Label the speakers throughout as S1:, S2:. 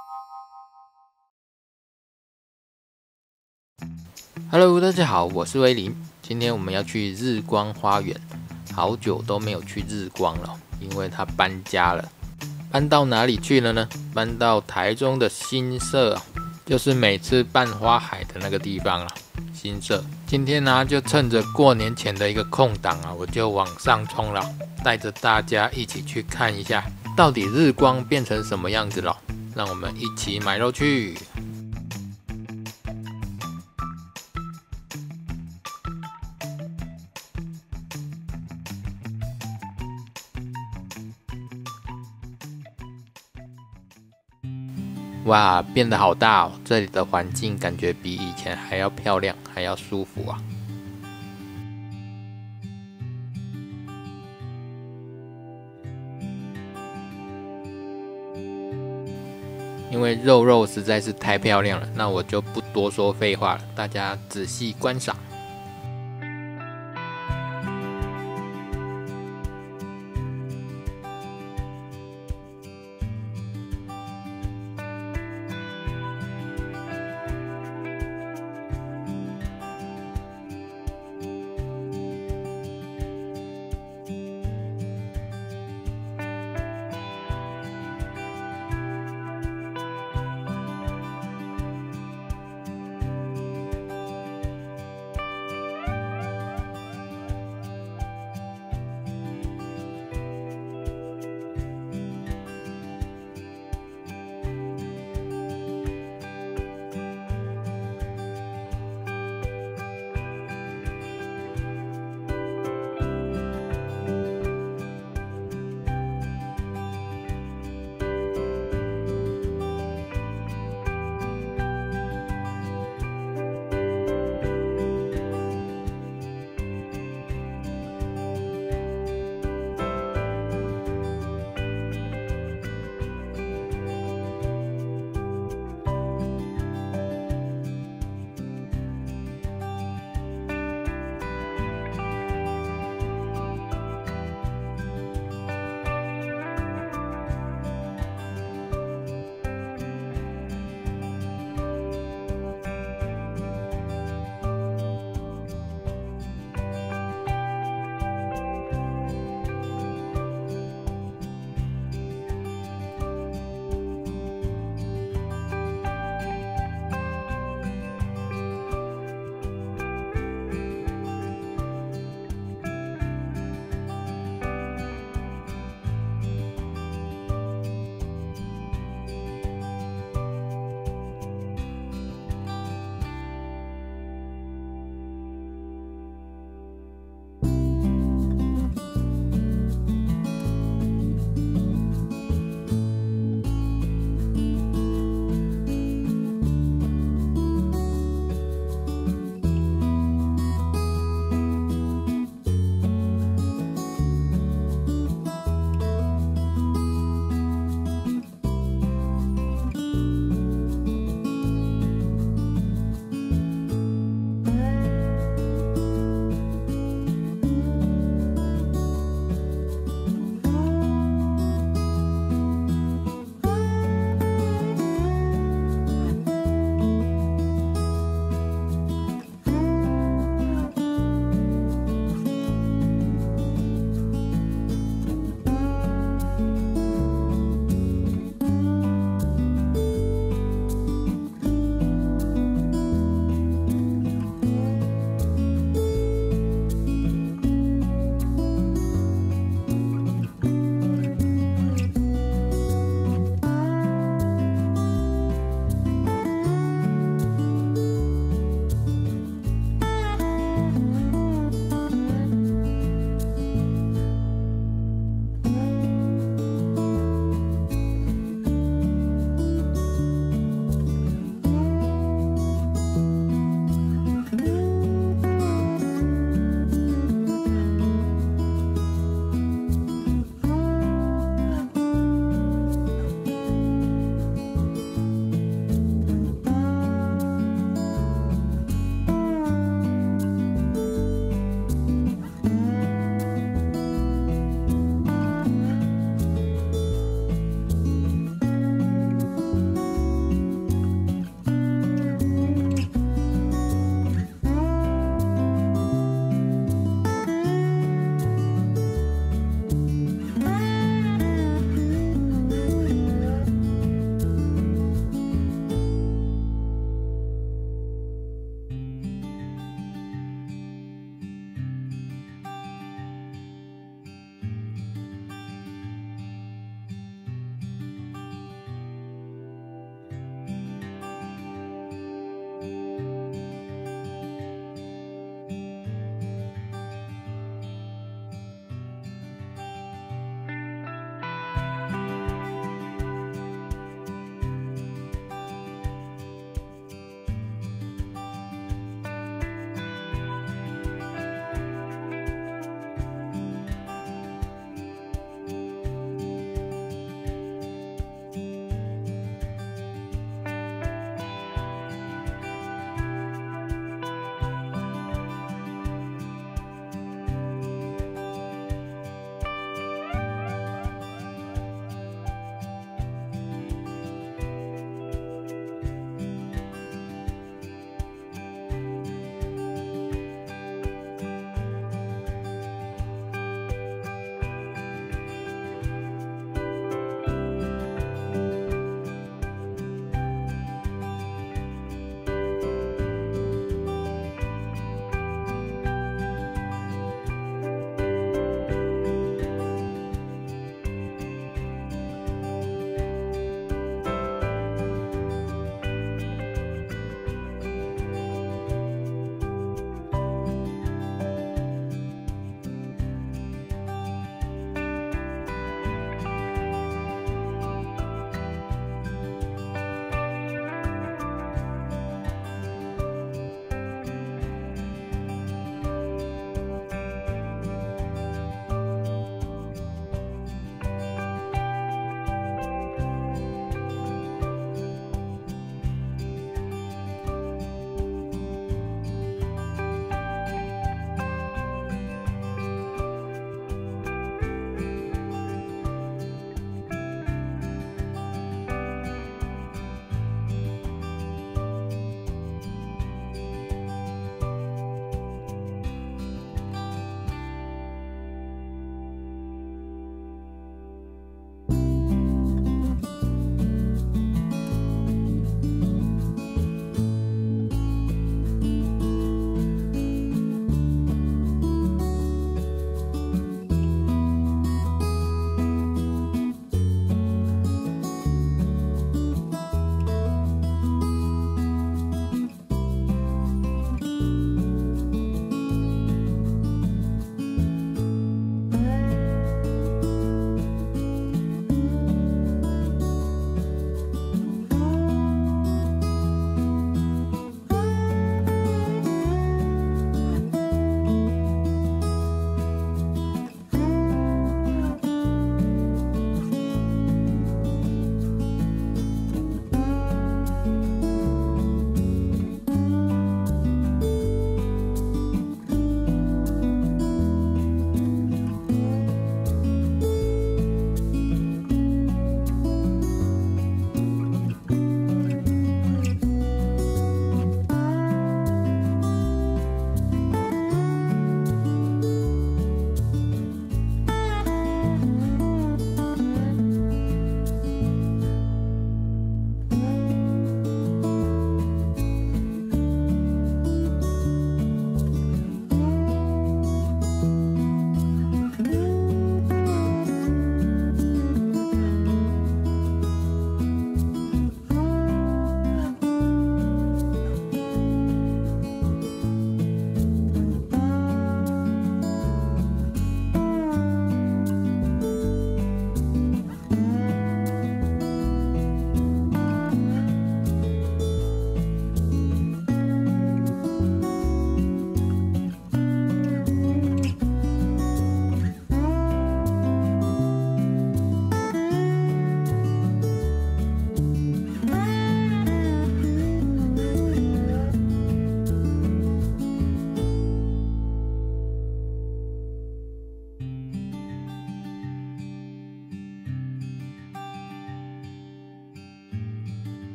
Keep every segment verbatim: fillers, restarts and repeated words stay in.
S1: Hello， 大家好，我是威林。今天我们要去日光花园，好久都没有去日光了，因为它搬家了。搬到哪里去了呢？搬到台中的新社，就是每次办花海的那个地方了。新社，今天呢、啊、就趁着过年前的一个空档啊，我就往上冲了，带着大家一起去看一下，到底日光变成什么样子了。让我们一起买肉去。哇，变得好大哦！这里的环境感觉比以前还要漂亮，还要舒服啊。因为肉肉实在是太漂亮了，那我就不多说废话了，大家仔细观赏。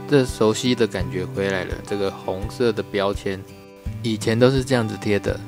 S1: 这熟悉的感觉回来了。这个红色的标签，以前都是这样子贴的。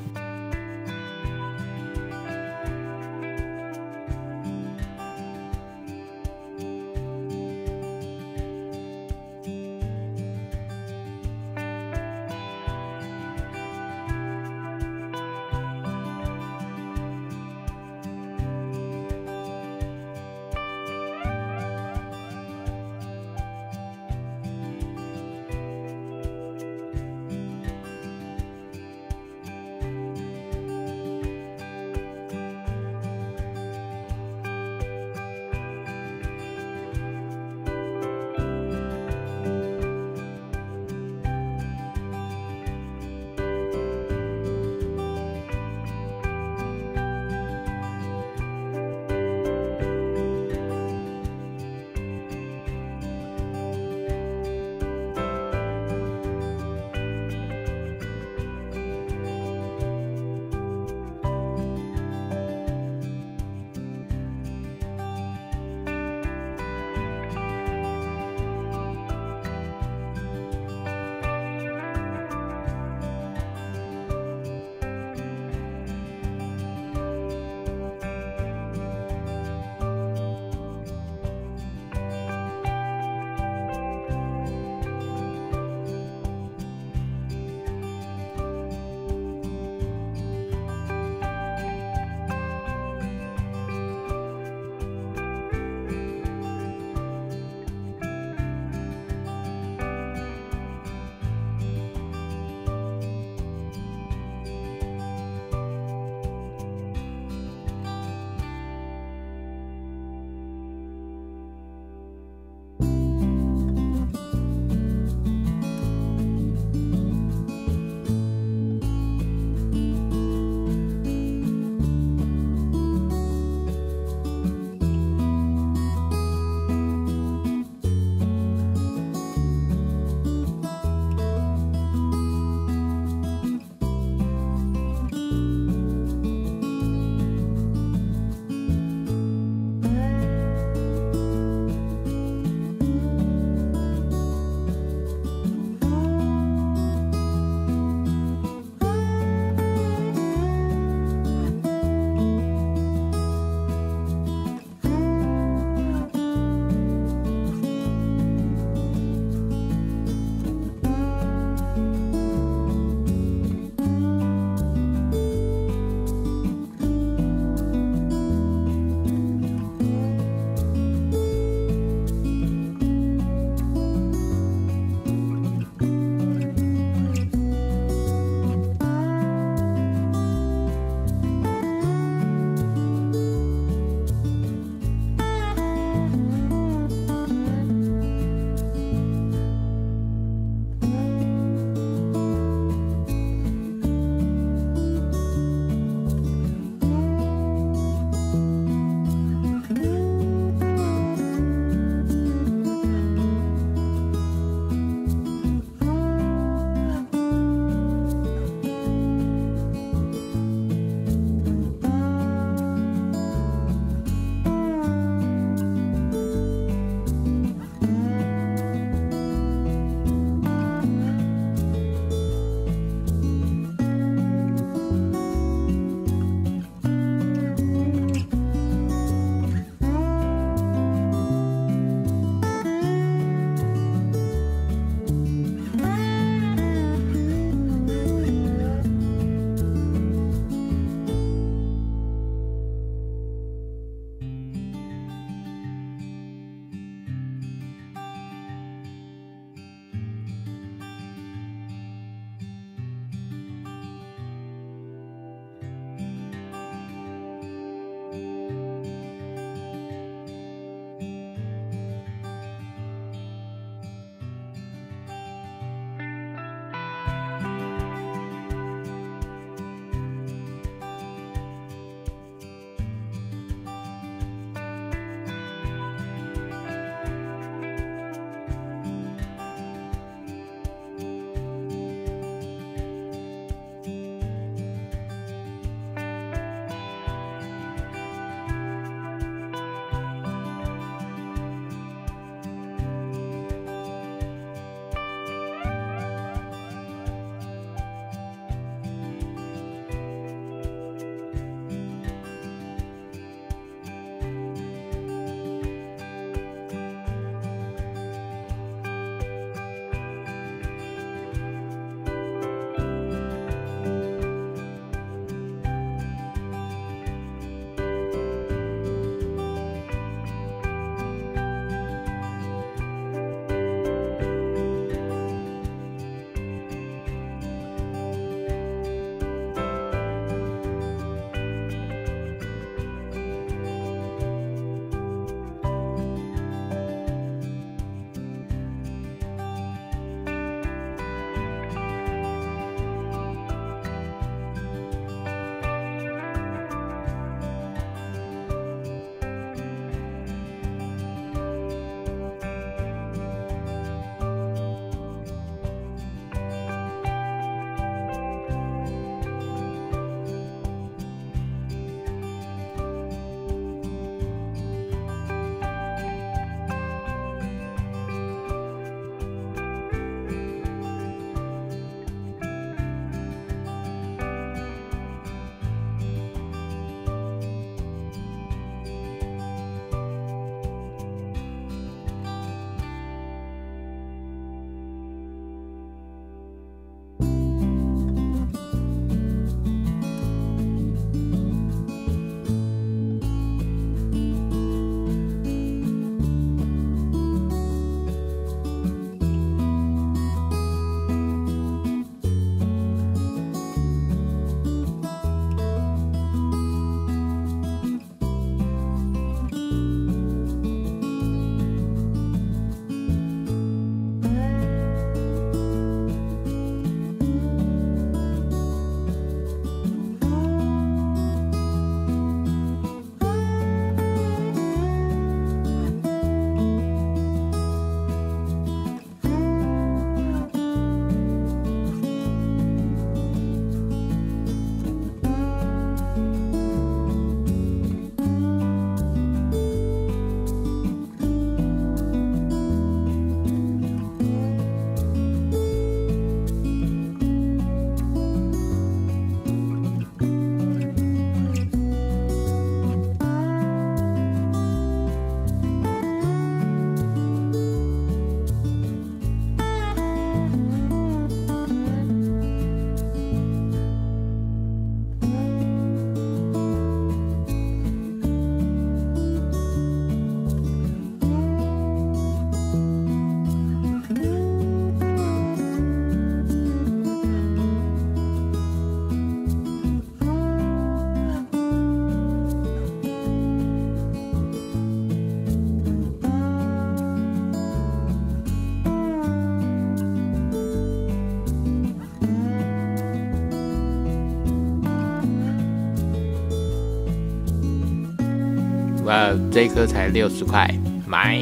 S1: 了，这一颗才六十块，买。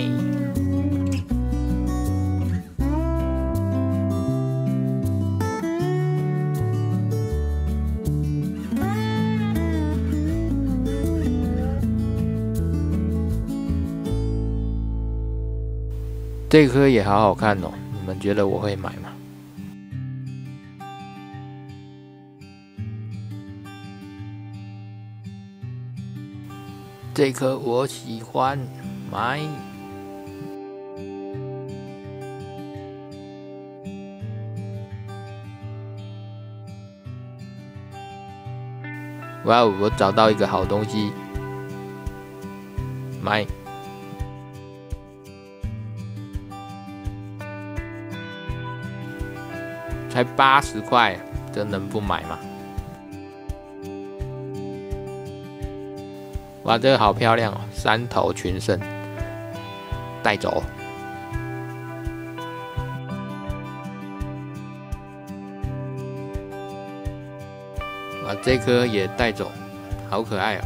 S1: 这颗也好好看哦，你们觉得我会买吗？这颗我喜欢，买。哇哦，我找到一个好东西，买。才八十块，这能不买吗？哇，这个好漂亮哦，三头群生，带走。哇，这颗也带走，好可爱哦。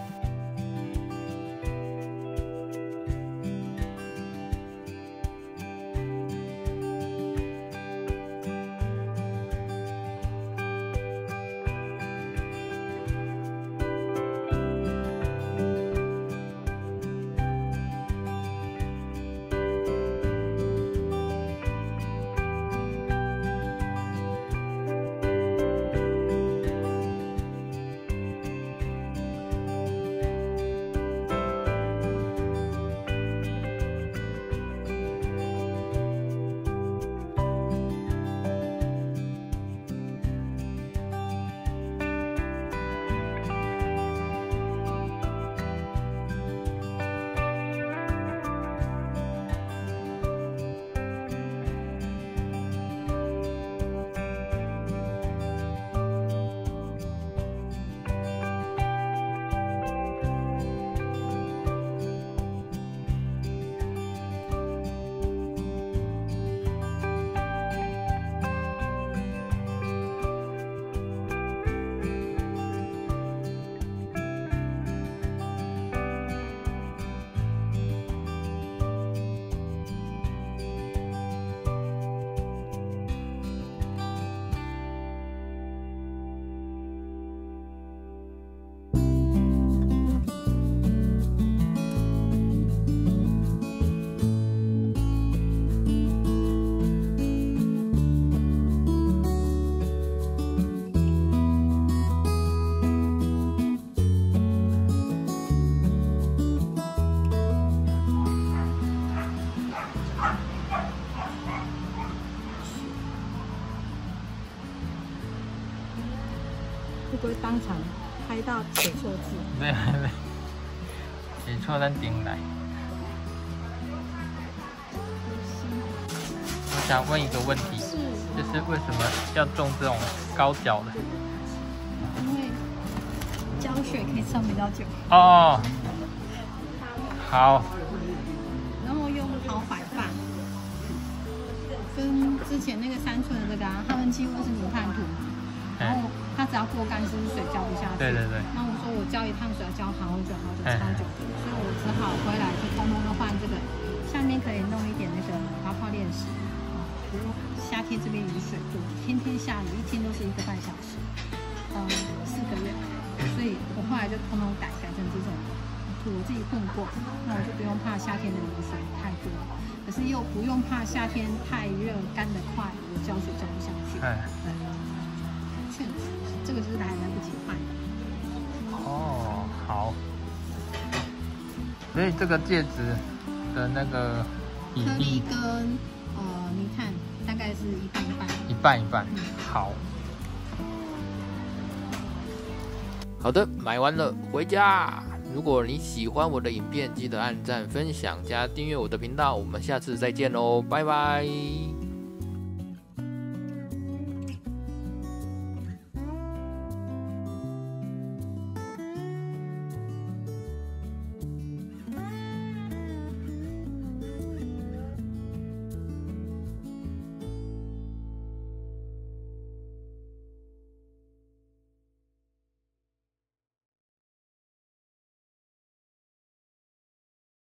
S2: 会不会当场拍到写错字？
S1: 没没没，写错咱顶来。我想问一个问题，
S2: 是，
S1: 就是为什么要种这种高脚的？
S2: 因为胶水可以撑比较久。
S1: 哦，好。
S2: 然后用好摆放，跟之前那个山村的这个啊，他们几乎是泥炭土。然后它只要过干，是不是水浇不下去？对对对。那我说我浇一趟水要浇好久好久超久的，所以我只好回来就通通都换这个，下面可以弄一点那个滑泡炼石，啊，不用夏天这边雨水多，天天下雨，一天都是一个半小时，嗯，四个月，所以我后来就通通改改成这种土，我自己混过，那我就不用怕夏天的雨水太多，可是又不用怕夏天太热干得快，我浇水浇不下去。哎。这个是还来不及换的。
S1: 哦，好。所以这个戒指的那个比
S2: 颗粒跟呃泥炭大概是一半一半。
S1: 一半一半。嗯、好。好的，买完了，回家。如果你喜欢我的影片，记得按赞、分享、加订阅我的频道。我们下次再见喽，拜拜。